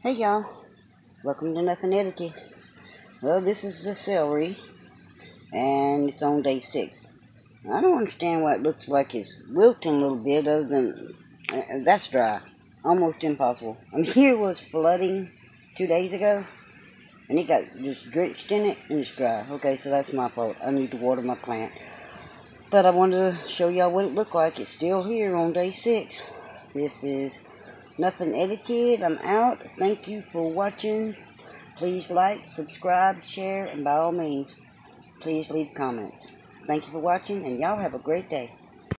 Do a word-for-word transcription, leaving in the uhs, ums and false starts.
Hey y'all, welcome to Nothing Edited. Well, this is the celery, and it's on day six. I don't understand why it looks like it's wilting a little bit, other than uh, that's dry. Almost impossible. I mean, here was flooding two days ago, and it got just drenched in it, and it's dry. Okay, so that's my fault. I need to water my plant. But I wanted to show y'all what it looked like. It's still here on day six. This is Nothing Edited. I'm out. Thank you for watching. Please like, subscribe, share, and by all means, please leave comments. Thank you for watching, and y'all have a great day.